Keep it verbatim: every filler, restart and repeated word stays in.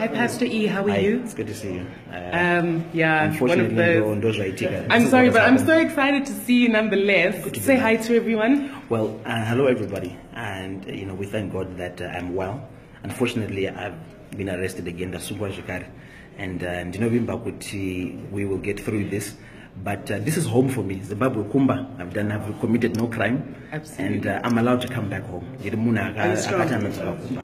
Hi, Pastor E. How are Hi, you? it's good to see you. Uh, Um, yeah, one of unfortunately, those. those I'm sorry, but I'm so excited to see you nonetheless. Good to Say be hi back. to everyone. Well, uh, hello everybody, and uh, you know we thank God that uh, I'm well. Unfortunately, I've been arrested again. That's super shikari, and uh, you know we will get through this. But uh, this is home for me. Zimbabwe Kumba. I've done. I've committed no crime, Absolutely. and uh, I'm allowed to come back home. Are you strong?